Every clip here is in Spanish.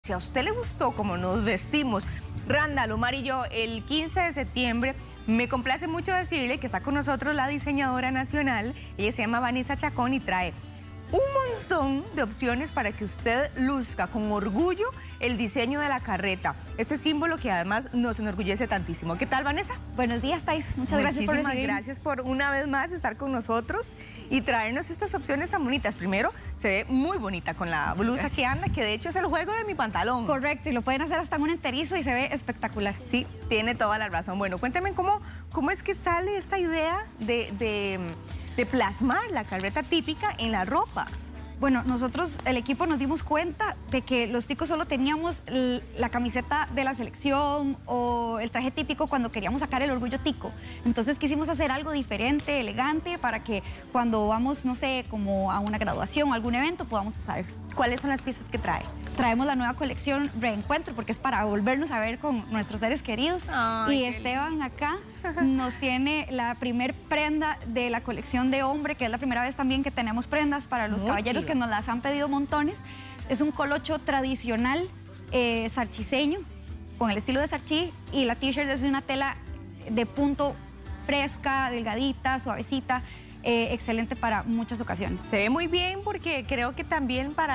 Si a usted le gustó cómo nos vestimos, Randall, Omar y yo, el 15 de septiembre, me complace mucho decirle que está con nosotros la diseñadora nacional. Ella se llama Vanessa Chacón y trae un montón de opciones para que usted luzca con orgullo el diseño de la carreta. Este símbolo que además nos enorgullece tantísimo. ¿Qué tal, Vanessa? Buenos días, Thais. Muchas gracias por recibirme. Gracias por una vez más estar con nosotros y traernos estas opciones tan bonitas. Primero, se ve muy bonita con la blusa que anda, que de hecho es el juego de mi pantalón. Correcto, y lo pueden hacer hasta en un enterizo y se ve espectacular. Sí, tiene toda la razón. Bueno, cuéntame cómo es que sale esta idea de plasmar la carreta típica en la ropa. Bueno, nosotros, el equipo, nos dimos cuenta de que los ticos solo teníamos la camiseta de la selección o el traje típico cuando queríamos sacar el orgullo tico. Entonces quisimos hacer algo diferente, elegante, para que cuando vamos, no sé, como a una graduación o algún evento, podamos usar. ¿Cuáles son las piezas que trae? Traemos la nueva colección Reencuentro, porque es para volvernos a ver con nuestros seres queridos. Ay, y Esteban acá nos tiene la primer prenda de la colección de hombre, que es la primera vez también que tenemos prendas para los caballeros que nos las han pedido montones. Es un colocho tradicional sarchiseño, con el estilo de sarchí, y la t-shirt es de una tela de punto fresca, delgadita, suavecita. Excelente para muchas ocasiones. Se ve muy bien porque creo que también para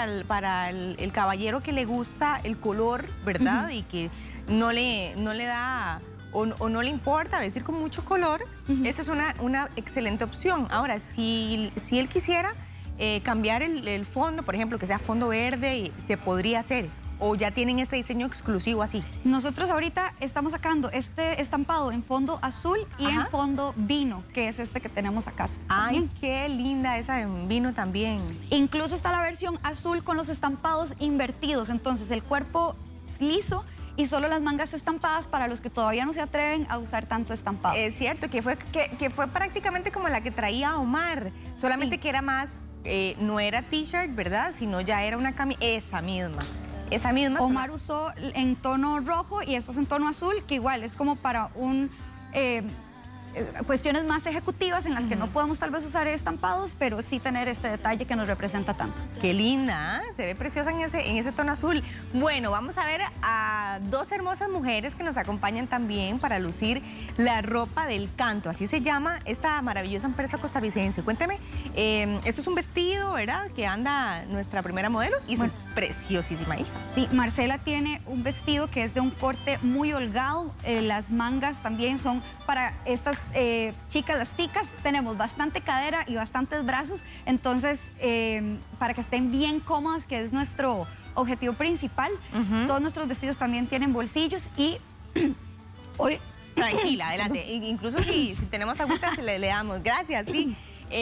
el caballero que le gusta el color, ¿verdad? Y que no le da o no le importa vestir con mucho color, esta es una excelente opción. Ahora, si él quisiera cambiar el fondo, por ejemplo, que sea fondo verde, se podría hacer. ¿O ya tienen este diseño exclusivo así? Nosotros ahorita estamos sacando este estampado en fondo azul y en fondo vino, que es este que tenemos acá. ¡Ay, qué linda esa en vino también! Incluso está la versión azul con los estampados invertidos, entonces el cuerpo liso y solo las mangas estampadas para los que todavía no se atreven a usar tanto estampado. Es cierto, que fue prácticamente como la que traía Omar, solamente que era más, no era t-shirt, ¿verdad? Sino ya era una camisa, esa misma. Omar usó en tono rojo y esta es en tono azul, que igual es como para cuestiones más ejecutivas en las que no podemos tal vez usar estampados, pero sí tener este detalle que nos representa tanto. Qué linda, ¿eh? Se ve preciosa en ese tono azul. Bueno, vamos a ver a dos hermosas mujeres que nos acompañan también para lucir la ropa del canto, así se llama esta maravillosa empresa costarricense. Cuénteme, esto es un vestido, ¿verdad? Que anda nuestra primera modelo y es preciosísima, hija. Sí, Marcela tiene un vestido que es de un corte muy holgado, las mangas también son para estas chicas, las ticas, tenemos bastante cadera y bastantes brazos, entonces para que estén bien cómodas, que es nuestro objetivo principal. Todos nuestros vestidos también tienen bolsillos y hoy... Tranquila, adelante, incluso si tenemos agüita le damos, gracias, sí.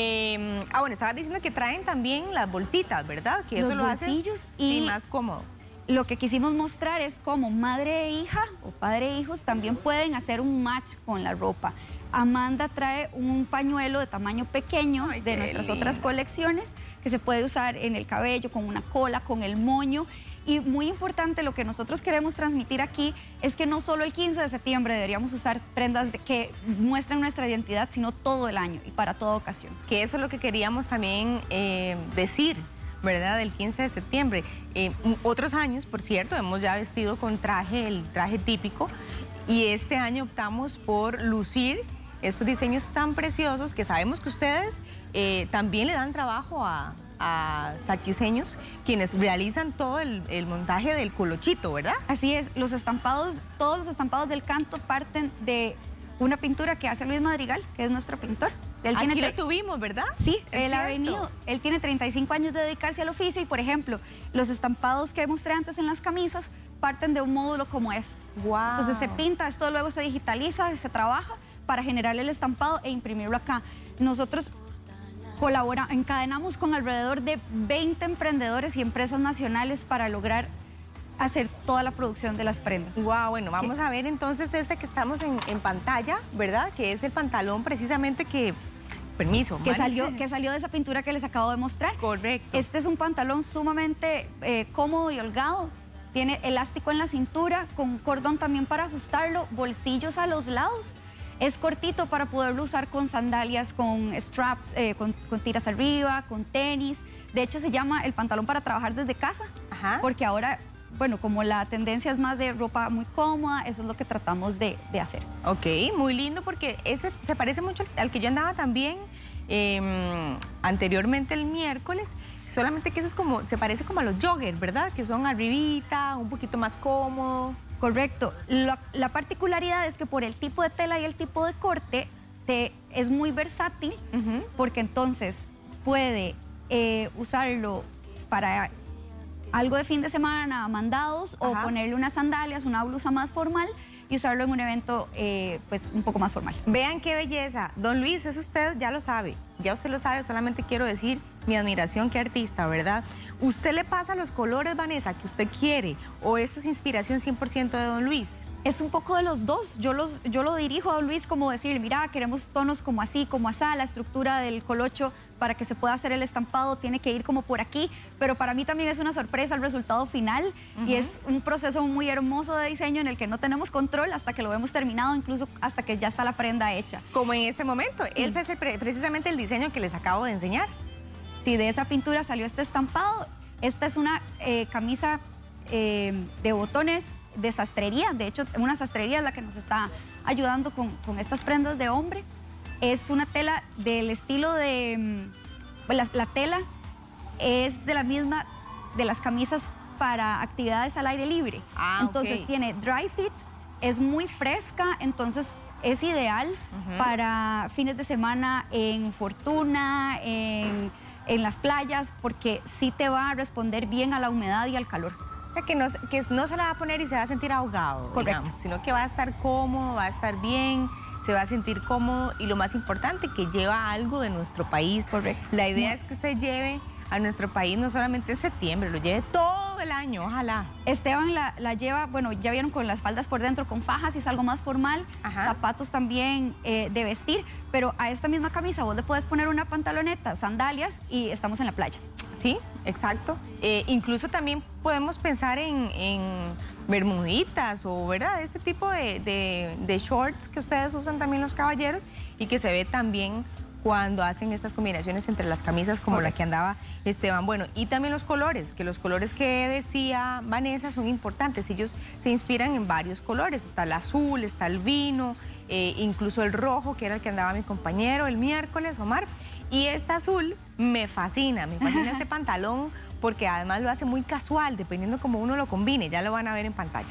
Bueno, estabas diciendo que traen también las bolsitas, ¿verdad? Que los eso lo bolsillos hace y más cómodo. Lo que quisimos mostrar es cómo madre e hija o padre e hijos también pueden hacer un match con la ropa. Amanda trae un pañuelo de tamaño pequeño de nuestras otras colecciones que se puede usar en el cabello, con una cola, con el moño. Y muy importante, lo que nosotros queremos transmitir aquí es que no solo el 15 de septiembre deberíamos usar prendas que muestran nuestra identidad, sino todo el año y para toda ocasión. Que eso es lo que queríamos también decir, ¿verdad? Del 15 de septiembre. Otros años, por cierto, hemos ya vestido con el traje típico, y este año optamos por lucir estos diseños tan preciosos que sabemos que ustedes también le dan trabajo a sarchiseños, quienes realizan todo el montaje del colochito, ¿verdad? Así es, los estampados, todos los estampados del canto parten de una pintura que hace Luis Madrigal, que es nuestro pintor. Aquí lo tuvimos, ¿verdad? Sí, él ha venido. Él tiene 35 años de dedicarse al oficio y, por ejemplo, los estampados que mostré antes en las camisas parten de un módulo como este. Wow. Entonces se pinta, esto luego se digitaliza, se trabaja para generar el estampado e imprimirlo acá. Nosotros encadenamos con alrededor de 20 emprendedores y empresas nacionales para lograr hacer toda la producción de las prendas. Wow, bueno, vamos a ver entonces este que estamos en pantalla, ¿verdad? Que es el pantalón precisamente que... Permiso, que salió de esa pintura que les acabo de mostrar. Correcto. Este es un pantalón sumamente cómodo y holgado. Tiene elástico en la cintura, con cordón también para ajustarlo, bolsillos a los lados. Es cortito para poderlo usar con sandalias, con straps, con tiras arriba, con tenis. De hecho, se llama el pantalón para trabajar desde casa, porque ahora bueno, como la tendencia es más de ropa muy cómoda, eso es lo que tratamos de hacer. Ok, muy lindo porque este se parece mucho al que yo andaba también anteriormente el miércoles, solamente que eso es como, se parece como a los joggers, ¿verdad? Que son arribita, un poquito más cómodo. Correcto. La particularidad es que por el tipo de tela y el tipo de corte es muy versátil, porque entonces puede usarlo para algo de fin de semana, mandados, o ponerle unas sandalias, una blusa más formal y usarlo en un evento pues un poco más formal. Vean qué belleza. Don Luis, eso usted ya lo sabe, ya usted lo sabe, solamente quiero decir mi admiración, qué artista, ¿verdad? ¿Usted le pasa los colores, Vanessa, que usted quiere o eso es inspiración 100% de Don Luis? Es un poco de los dos. Yo lo dirijo a Don Luis como decir, mira, queremos tonos como así, como asá, la estructura del colocho para que se pueda hacer el estampado tiene que ir como por aquí, pero para mí también es una sorpresa el resultado final y es un proceso muy hermoso de diseño en el que no tenemos control hasta que lo vemos terminado, incluso hasta que ya está la prenda hecha. Como en este momento, sí. Ese es precisamente el diseño que les acabo de enseñar. Sí, de esa pintura salió este estampado. Esta es una camisa de botones de sastrería, de hecho una sastrería es la que nos está ayudando con estas prendas de hombre. Es una tela del estilo de... La tela es de la misma de las camisas para actividades al aire libre. Entonces tiene dry fit, es muy fresca, entonces es ideal para fines de semana en Fortuna, en las playas, porque sí te va a responder bien a la humedad y al calor. O sea, que no se la va a poner y se va a sentir ahogado, digamos, sino que va a estar cómodo, va a estar bien, se va a sentir cómodo y lo más importante, que lleva algo de nuestro país. Correcto. La idea es que usted lleve a nuestro país no solamente en septiembre, lo lleve todo el año, ojalá. Esteban la lleva, bueno, ya vieron con las faldas por dentro, con fajas y es algo más formal, zapatos también de vestir, pero a esta misma camisa vos le puedes poner una pantaloneta, sandalias y estamos en la playa. Sí, exacto. Incluso también podemos pensar en bermuditas o, ¿verdad?, este tipo de shorts que ustedes usan también los caballeros y que se ve también cuando hacen estas combinaciones entre las camisas como la que andaba Esteban. Bueno, y también los colores, que los colores que decía Vanessa son importantes. Ellos se inspiran en varios colores. Está el azul, está el vino, incluso el rojo, que era el que andaba mi compañero el miércoles, Omar. Y este azul me fascina este pantalón, porque además lo hace muy casual, dependiendo cómo uno lo combine. Ya lo van a ver en pantalla.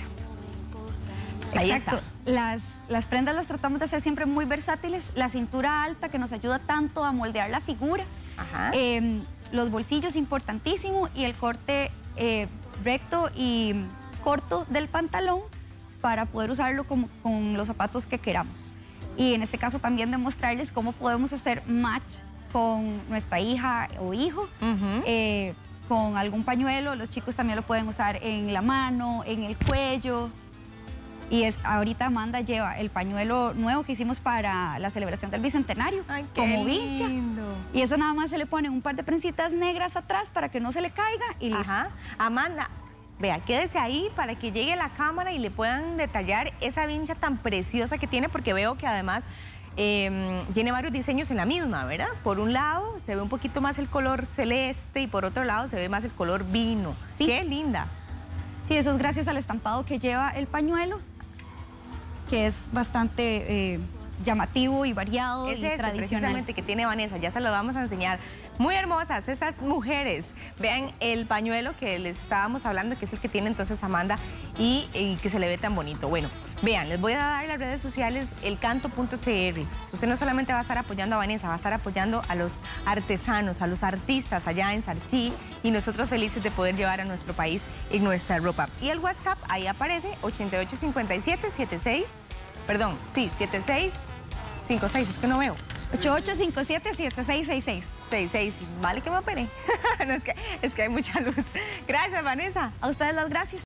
Ahí exacto. Está. Las prendas las tratamos de hacer siempre muy versátiles. La cintura alta, que nos ayuda tanto a moldear la figura. Los bolsillos, importantísimo. Y el corte recto y corto del pantalón para poder usarlo con los zapatos que queramos. Y en este caso también demostrarles cómo podemos hacer match con nuestra hija o hijo, con algún pañuelo. Los chicos también lo pueden usar en la mano, en el cuello. Y ahorita Amanda lleva el pañuelo nuevo que hicimos para la celebración del Bicentenario, como vincha. Y eso nada más se le pone un par de trencitas negras atrás para que no se le caiga y listo. Amanda, vea, quédese ahí para que llegue la cámara y le puedan detallar esa vincha tan preciosa que tiene, porque veo que además tiene varios diseños en la misma, ¿verdad? Por un lado se ve un poquito más el color celeste y por otro lado se ve más el color vino. Sí. ¡Qué linda! Sí, eso es gracias al estampado que lleva el pañuelo, que es bastante llamativo y variado y tradicional. Precisamente que tiene Vanessa, ya se lo vamos a enseñar. Muy hermosas estas mujeres. Vean el pañuelo que les estábamos hablando, que es el que tiene entonces Amanda y que se le ve tan bonito. Bueno, vean, les voy a dar las redes sociales, elcanto.cr. Usted no solamente va a estar apoyando a Vanessa, va a estar apoyando a los artesanos, a los artistas allá en Sarchí, y nosotros felices de poder llevar a nuestro país en nuestra ropa. Y el WhatsApp ahí aparece 8857-76, perdón, sí, 7656, es que no veo. 8857-7666. 66, vale que me operé. No, es que hay mucha luz. Gracias, Vanessa. A ustedes las gracias.